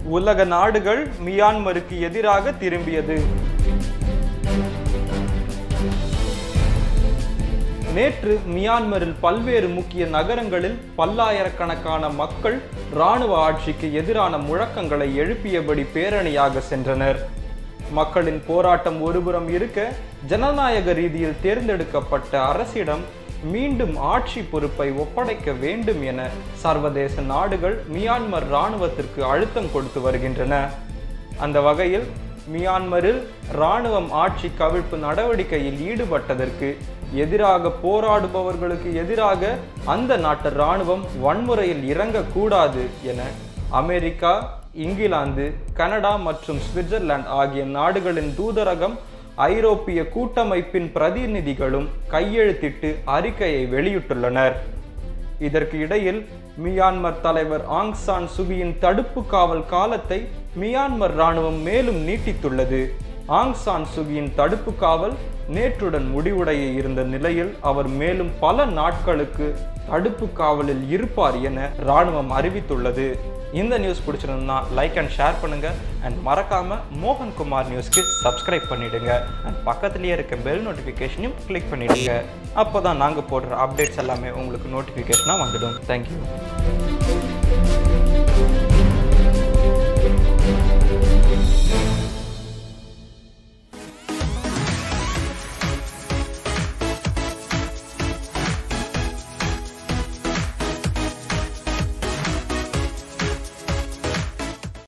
உலக நாடுகள் மியான்மருக்கு எதிராக திரும்பியது. நேற்று மியான்மரில் பல்வேறு முக்கிய நகரங்களில் பல்லாயிரக்கணக்கான மக்கள் இராணுவ ஆட்சிக்கு எதிரான முழக்கங்களை எழுப்பியபடி பேரணியாக சென்றனர். மக்களின் போராட்டம் ஒருபுறம் இருக்க, ஜனநாயக ரீதியில் தேர்ந்தெடுக்கப்பட்ட அரசிடம் மீண்டும் ஆட்சி பொறுப்பை ஒப்படைக்க வேண்டும் என சர்வதேச நாடுகள் மியான்மர் இராணுவத்திற்கு அழுத்தம் கொடுத்து வருகின்றன. அந்த வகையில் மியான்மரில் இராணுவம் ஆட்சி கவிழ்ப்பு நடவடிக்கையில் ஈடுபட்டதற்கு எதிராக போராடுபவர்களுக்கு எதிராக அந்த நாட்டு இராணுவம் வன்முறையில் இறங்கக்கூடாது என அமெரிக்கா, இங்கிலாந்து, கனடா மற்றும் சுவிட்சர்லாந்து ஆகிய நாடுகளின் தூதரகம், ஐரோப்பிய கூட்டமைப்பின் பிரதிநிதிகளும் கையெழுத்திட்டு அறிக்கையை வெளியிட்டுள்ளனர். இதற்கு இடையில் மியான்மர் தலைவர் ஆங் சான் சூகியின் தடுப்பு காவல் காலத்தை மியான்மர் இராணுவம் மேலும் நீட்டித்துள்ளது. ஆங் சான் சூகியின் தடுப்பு காவல் நேற்றுடன் முடிவுடைய இருந்த நிலையில் அவர் மேலும் பல நாட்களுக்கு தடுப்பு காவலில் இருப்பார் என இராணுவம் அறிவித்துள்ளது. இந்த நியூஸ் பிடிச்சிருந்தா லைக் அண்ட் ஷேர் பண்ணுங்க அண்ட் மறக்காம மோகன்குமார் நியூஸ்க்கு சப்ஸ்கிரைப் பண்ணிடுங்க அண்ட் பக்கத்துலேயே இருக்க பெல் நோட்டிஃபிகேஷனையும் கிளிக் பண்ணிடுங்க. அப்போதான் நாங்கள் போடுற அப்டேட்ஸ் எல்லாமே உங்களுக்கு நோட்டிஃபிகேஷனாக வந்துடும். தேங்க்யூ.